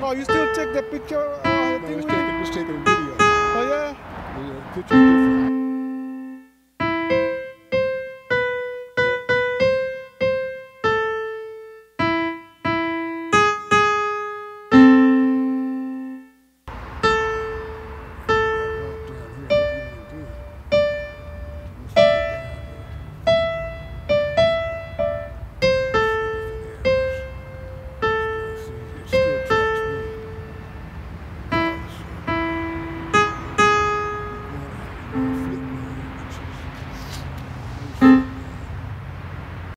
Oh, you still take the picture No, thing it's with it? taking a video. Oh, yeah? Yeah, the picture's different.